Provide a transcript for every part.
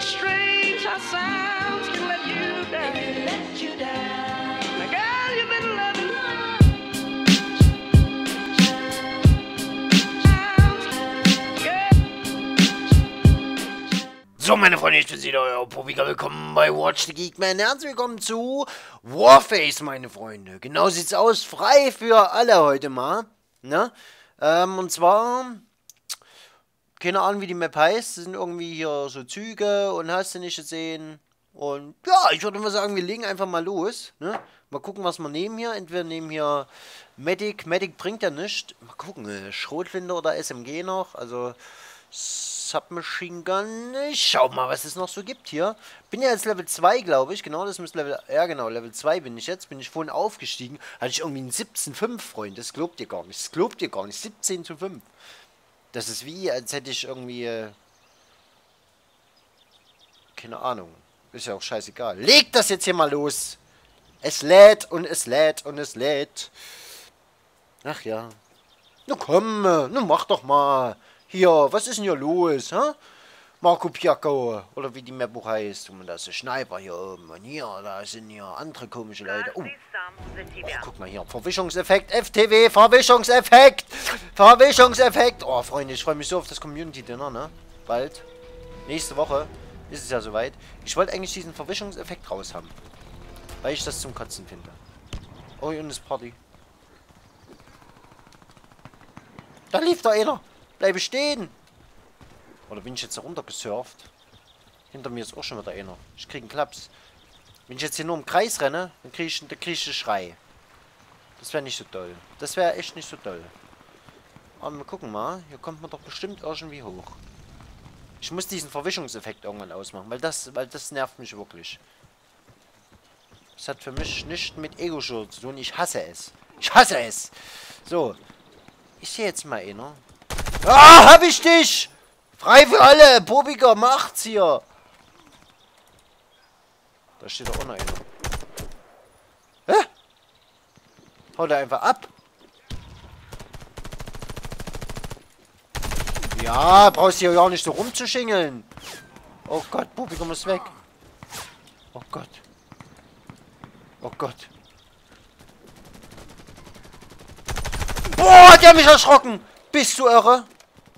strange how sounds can let you down. Now, girl, you've been loving. So, meine Freunde, ich bin wieder euer Probiger. Willkommen bei Watch the Geekman. Herzlich willkommen zu Warface, meine Freunde. Genau sieht's aus. Frei für alle heute mal. Ne? Und zwar, keine Ahnung, wie die Map heißt. Es sind irgendwie hier so Züge und hast du nicht gesehen. Und ja, ich würde mal sagen, wir legen einfach mal los. Ne? Mal gucken, was wir nehmen hier. Entweder nehmen hier Medic. Medic bringt ja nichts. Mal gucken, Schrotflinte oder SMG noch. Also Submachine Gun. Ich schau mal, was es noch so gibt hier. Bin ja jetzt Level 2, glaube ich. Genau, das muss Level... Ja, genau, Level 2 bin ich jetzt. Bin ich vorhin aufgestiegen. Hatte ich irgendwie einen 17,5, Freund. Das glaubt ihr gar nicht. Das glaubt ihr gar nicht. 17:5. Das ist wie, als hätte ich irgendwie... keine Ahnung. Ist ja auch scheißegal. Legt das jetzt hier mal los. Es lädt und es lädt und es lädt. Ach ja. Na komm, nun mach doch mal. Hier, was ist denn hier los, hä? Marco Piacco, oder wie die Map auch heißt. Und da ist der Schneiper hier oben. Und hier, da sind hier andere komische Leute. Oh, guck mal hier. Verwischungseffekt, FTW, Verwischungseffekt. Verwischungseffekt. Oh, Freunde, ich freue mich so auf das Community-Dinner, ne? Bald. Nächste Woche ist es ja soweit. Ich wollte eigentlich diesen Verwischungseffekt raus haben. Weil ich das zum Kotzen finde. Oh, und das Party. Da lief da einer. Bleibe stehen! Oder bin ich jetzt da runtergesurft? Hinter mir ist auch schon wieder einer. Ich krieg einen Klaps. Wenn ich jetzt hier nur im Kreis renne, dann krieg ich einen Schrei. Das wäre nicht so doll. Das wäre echt nicht so doll. Aber wir gucken mal. Hier kommt man doch bestimmt irgendwie hoch. Ich muss diesen Verwischungseffekt irgendwann ausmachen, weil das nervt mich wirklich. Das hat für mich nichts mit Ego-Show zu tun. Ich hasse es. Ich hasse es! So. Ich sehe jetzt mal einer. Ah, hab ich dich! Frei für alle! Bobiger, macht's hier! Da steht doch auch noch einer. Hä? Haut er einfach ab? Ja, brauchst du hier ja nicht so rumzuschingeln. Oh Gott, Bobiger muss weg. Oh Gott. Oh Gott. Boah, der hat mich erschrocken! Bist du irre?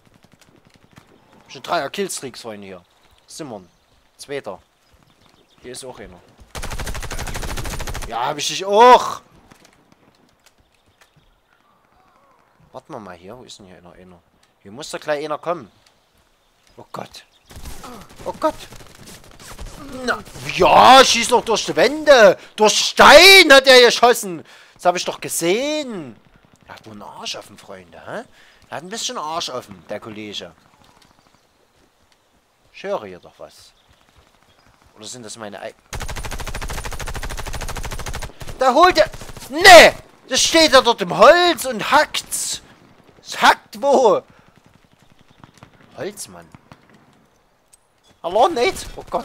Schon 3er Killstreaks, Freunde, hier. Simon. Zweiter. Hier ist auch einer. Ja, hab ich dich auch. Warten wir mal hier. Wo ist denn hier einer? Hier muss doch gleich einer kommen. Oh Gott. Oh Gott. Na, ja, schieß doch durch die Wände. Durch Stein hat er geschossen. Das habe ich doch gesehen. Er hat nur einen Arsch offen, Freunde, hä? Er hat ein bisschen Arsch offen, der Kollege. Ich höre hier doch was. Oder sind das meine Ei... Da holt er... Nee! Das steht da dort im Holz und hackt's. Es hackt wo? Holzmann. Hallo, nicht? Oh Gott.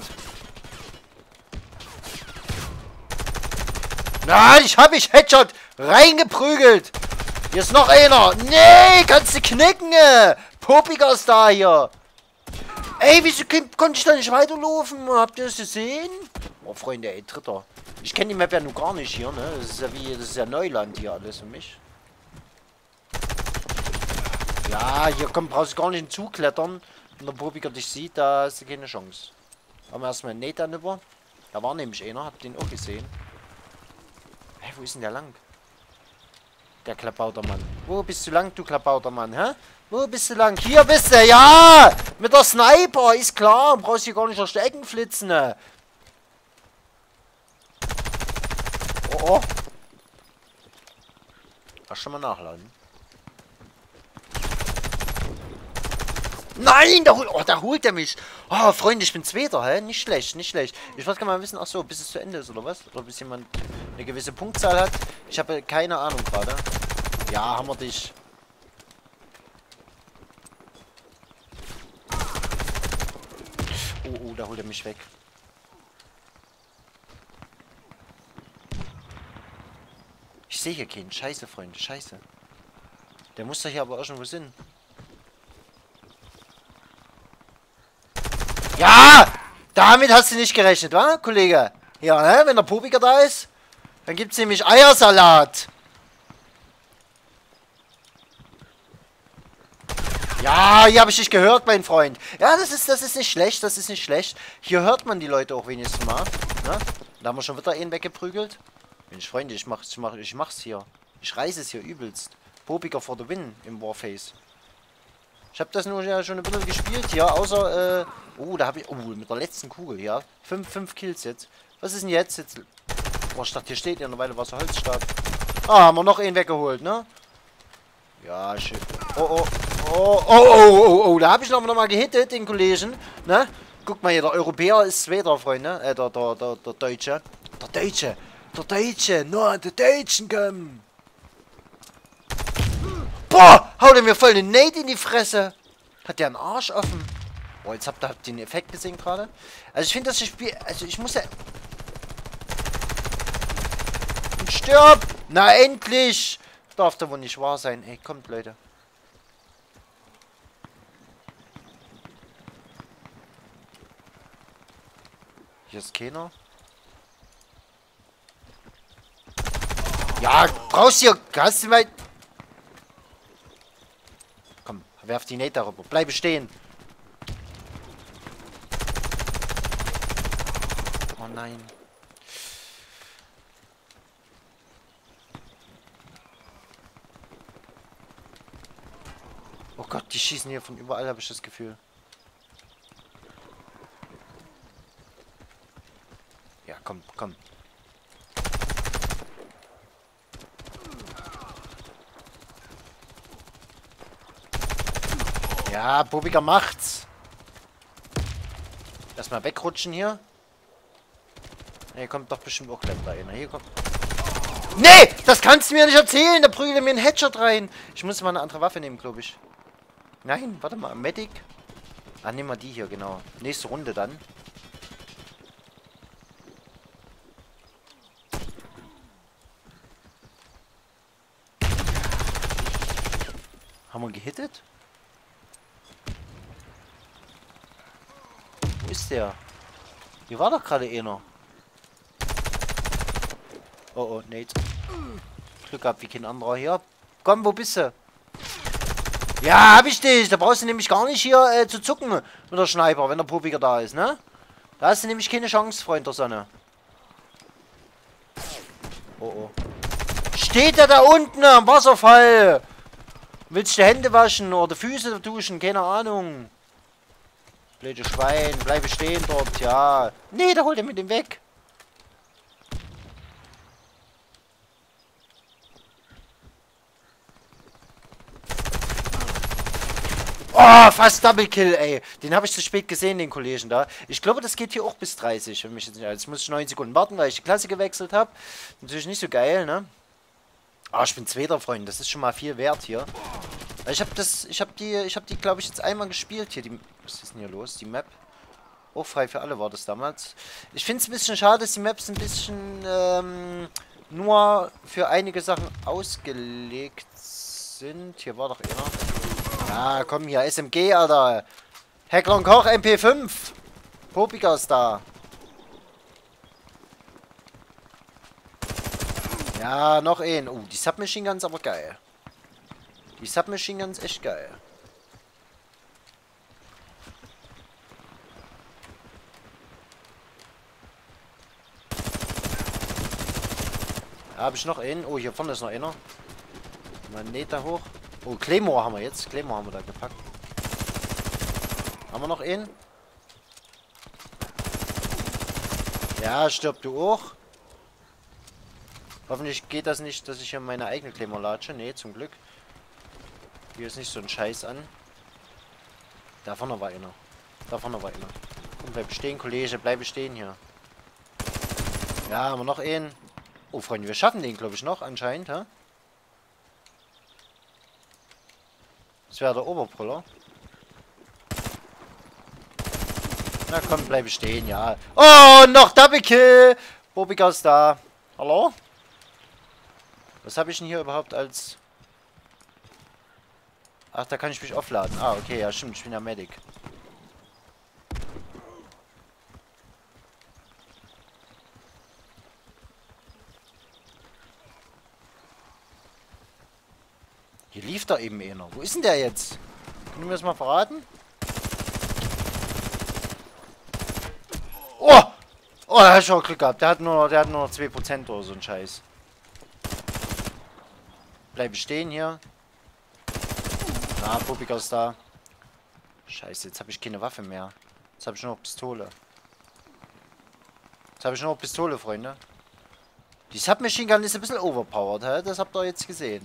Nein, ich hab mich Headshot reingeprügelt. Hier ist noch einer. Nee, kannst du knicken. Popiger ist da hier. Ey, wieso konnte ich da nicht weiterlaufen? Habt ihr das gesehen? Oh, Freunde, ey, Dritter. Ich kenne die Map ja nun gar nicht hier, ne? Das ist ja Neuland hier alles für mich. Ja, hier brauchst du gar nicht hinzuklettern. Wenn der Popiger dich sieht, da hast du keine Chance. Haben wir erstmal einen Nate danüber. Da war nämlich einer, habt ihr ihn auch gesehen. Hey, wo ist denn der lang? Der Klabautermann. Wo bist du lang, du Klabautermann, hä? Wo bist du lang? Hier bist du, ja! Mit der Sniper, ist klar. Brauchst hier gar nicht verstecken flitzen, ne? Oh, oh. Kannst schon mal nachladen. Nein, da holt er mich. Oh, Freunde, ich bin Zweiter, hä? Nicht schlecht, nicht schlecht. Ich wollte gerne mal wissen, ach so, bis es zu Ende ist, oder was? Oder bis jemand eine gewisse Punktzahl hat. Ich habe keine Ahnung gerade. Ja, haben wir dich. Oh, da holt er mich weg. Ich sehe hier keinen. Scheiße, Freunde, scheiße. Der muss doch hier aber auch schon wo sind. Ja! Damit hast du nicht gerechnet, wa, Kollege? Ja, ne? Wenn der Popiger da ist, dann gibt's nämlich Eiersalat. Ja, hier habe ich dich gehört, mein Freund. Ja, das ist nicht schlecht, das ist nicht schlecht. Hier hört man die Leute auch wenigstens mal. Ne? Da haben wir schon wieder einen weggeprügelt. Mensch, Freunde, ich mach's hier. Ich reiße es hier übelst. Popiger for the win im Warface. Ich habe das nur ja schon ein bisschen gespielt hier, außer, oh, da habe ich, oh, mit der letzten Kugel, ja. 5 Kills jetzt. Was ist denn jetzt? Oh, ich dachte, hier steht ja eine Weile Wasser Holzstab. Ah, haben wir noch einen weggeholt, ne? Ja, schön. Oh, da habe ich noch mal gehittet, den Kollegen, ne? Guck mal hier, der Europäer ist Zweiter, Freunde, der Deutsche. Der Deutsche, nur der Deutschen kommen. Boah, haut er mir voll den Nate in die Fresse. Hat der einen Arsch offen. Boah, jetzt habt ihr den Effekt gesehen gerade. Also ich finde, das Spiel, also ich muss ja... Und stirb! Na endlich! Darf doch wohl nicht wahr sein. Ey, kommt Leute. Hier ist keiner. Ja, brauchst du hier... Hast du mal... Komm, werf die Nate darüber. Bleibe stehen. Oh nein. Oh Gott, die schießen hier von überall, habe ich das Gefühl. Ja, komm, komm. Ja, Popiger macht's. Erstmal wegrutschen hier. Hier kommt doch bestimmt auch gleich da einer. Hier kommt. Nee! Das kannst du mir nicht erzählen! Da prügelt er mir einen Headshot rein. Ich muss mal eine andere Waffe nehmen, glaube ich. Nein, warte mal. Medic. Ah, nehmen wir die hier, genau. Nächste Runde dann. Haben wir gehittet? Wo ist der? Hier war doch gerade einer. Oh, Nate. Glück gehabt wie kein anderer hier. Komm, wo bist du? Ja, hab ich dich. Da brauchst du nämlich gar nicht hier zu zucken mit der Sniper, wenn der Popiger da ist, ne? Da hast du nämlich keine Chance, Freund der Sonne. Oh. Steht er da unten am Wasserfall? Willst du Hände waschen oder Füße duschen? Keine Ahnung. Blöde Schwein, bleibe stehen dort, ja. Nee, da holt er mit dem weg. Oh, fast Double Kill, ey. Den habe ich zu spät gesehen, den Kollegen da. Ich glaube, das geht hier auch bis 30. Wenn mich jetzt nicht, jetzt muss ich 9 Sekunden warten, weil ich die Klasse gewechselt habe. Natürlich nicht so geil, ne? Ah, ich bin Zweiter, Freund. Das ist schon mal viel wert hier. Ich habe die, glaube ich, jetzt einmal gespielt hier. Was ist denn hier los? Die Map. Auch frei für alle war das damals. Ich finde es ein bisschen schade, dass die Maps ein bisschen nur für einige Sachen ausgelegt sind. Hier war doch einer. Ja, komm hier, SMG, Alter. Heckler und Koch, MP5. Popiger ist da. Ja, noch ein. Oh, die Submachine Guns aber geil. Die Submachine Guns echt geil. Da habe ich noch einen. Oh, hier vorne ist noch einer. Mal näht da hoch. Oh, Claymore haben wir jetzt. Claymore haben wir da gepackt. Haben wir noch einen? Ja, stirbt du auch. Hoffentlich geht das nicht, dass ich hier meine eigene Claymore latsche. Nee, zum Glück. Hier ist nicht so ein Scheiß an. Da vorne war einer. Da vorne war einer. Komm, bleib stehen, Kollege. Bleibe stehen hier. Ja, haben wir noch einen. Oh, Freunde, wir schaffen den, glaube ich, noch anscheinend, ha? Das wäre der Oberbrüller. Na komm, bleibe stehen, ja. Oh, noch Double Kill! Popiger ist da. Hallo? Was habe ich denn hier überhaupt als... Ach, da kann ich mich aufladen. Ah, okay, ja stimmt, ich bin ja Medic. Hier lief da eben einer. Wo ist denn der jetzt? Können wir das mal verraten? Oh! Oh, da hast du auch Glück gehabt. Der hat nur noch 2% oder so ein Scheiß. Bleibe stehen hier. Ah, Pupika ist da. Scheiße, jetzt habe ich keine Waffe mehr. Jetzt habe ich nur noch Pistole. Jetzt habe ich nur noch Pistole, Freunde. Die Submachine Gun ist ein bisschen overpowered, hä? Das habt ihr jetzt gesehen.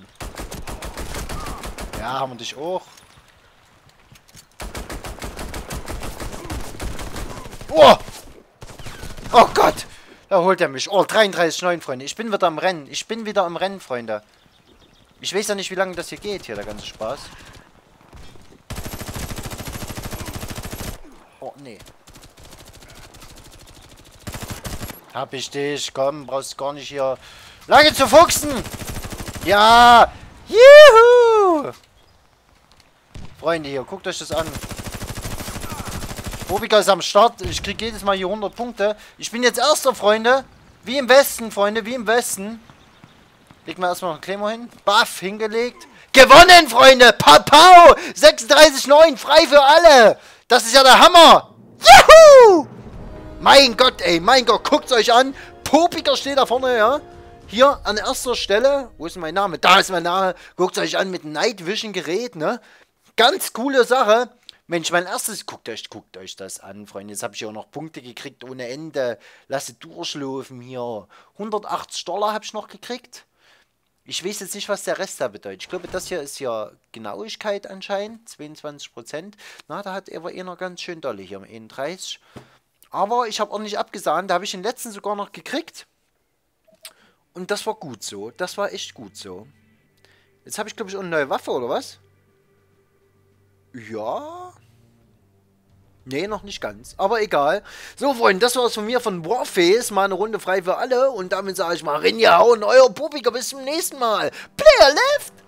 Ja, haben wir dich auch. Oh! Oh Gott! Da holt er mich. Oh, 33,9, Freunde. Ich bin wieder am Rennen. Ich bin wieder am Rennen, Freunde. Ich weiß ja nicht, wie lange das hier geht, hier, der ganze Spaß. Oh, nee. Hab ich dich. Komm, brauchst gar nicht hier lange zu fuchsen. Ja! Juhu! Freunde, hier, guckt euch das an. Pupika ist am Start. Ich krieg jedes Mal hier 100 Punkte. Ich bin jetzt Erster, Freunde. Wie im Westen, Freunde, wie im Westen. Legen wir erstmal noch einen Claymore hin. Buff hingelegt. Gewonnen, Freunde! Papau! 36,9, frei für alle! Das ist ja der Hammer! Juhu! Mein Gott, ey, mein Gott, guckt's euch an. Pupika steht da vorne, ja. Hier an erster Stelle. Wo ist denn mein Name? Da ist mein Name. Guckt's euch an mit Night Vision Gerät, ne? Ganz coole Sache. Mensch, mein erstes, guckt euch das an, Freunde. Jetzt habe ich auch noch Punkte gekriegt ohne Ende. Lasse durchlaufen hier. 180 $ habe ich noch gekriegt. Ich weiß jetzt nicht, was der Rest da bedeutet. Ich glaube, das hier ist ja Genauigkeit anscheinend. 22%. Na, da hat er noch ganz schön dolle hier am 31. Aber ich habe ordentlich abgesahnt. Da habe ich den letzten sogar noch gekriegt. Und das war gut so. Das war echt gut so. Jetzt habe ich, glaube ich, auch eine neue Waffe, oder was? Ja. Nee, noch nicht ganz. Aber egal. So, Freunde, das war's von mir von Warface. Mal eine Runde frei für alle. Und damit sage ich mal, Rinja und euer Pupika. Bis zum nächsten Mal. Player left!